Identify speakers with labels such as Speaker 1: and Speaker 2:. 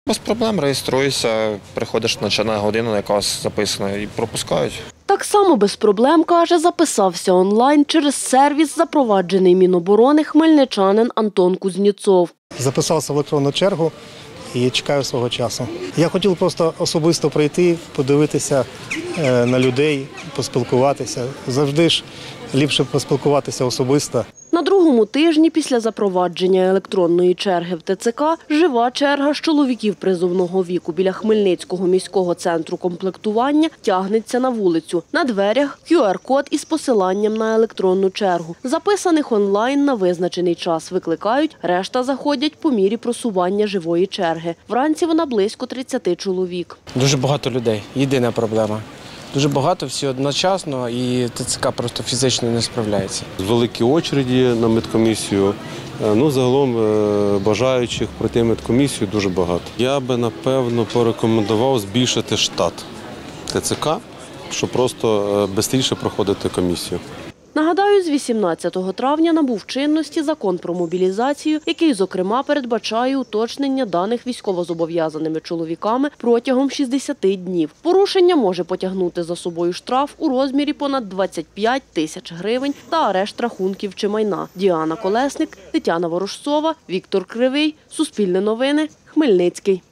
Speaker 1: Без проблем реєструєшся, приходиш на годину, на якась записана, і пропускають.
Speaker 2: Так само без проблем, каже, записався онлайн через сервіс, запроваджений Міноборони, хмельничанин Антон Кузнєцов.
Speaker 3: Записався в електронну чергу і чекаю свого часу. Я хотів просто особисто прийти, подивитися на людей, поспілкуватися. Завжди ж ліпше поспілкуватися особисто.
Speaker 2: На другому тижні після запровадження електронної черги в ТЦК жива черга з чоловіків призовного віку біля Хмельницького міського центру комплектування тягнеться на вулицю. На дверях QR-код із посиланням на електронну чергу. Записаних онлайн на визначений час викликають, решта заходять по мірі просування живої черги. Вранці вона близько 30 чоловік.
Speaker 4: Дуже багато людей. Єдина проблема. Дуже багато, всі одночасно, і ТЦК просто фізично не справляється.
Speaker 5: Великі очереді на медкомісію, загалом бажаючих пройти медкомісію дуже багато. Я би, напевно, порекомендував збільшити штат ТЦК, щоб просто швидше проходити комісію.
Speaker 2: Нагадаю, з 18 травня набув чинності закон про мобілізацію, який, зокрема, передбачає уточнення даних військовозобов'язаними чоловіками протягом 60 днів. Порушення може потягнути за собою штраф у розмірі понад 25 тисяч гривень та арешт рахунків чи майна. Діана Колесник, Тетяна Ворожцова, Віктор Кривий, Суспільне новини, Хмельницький.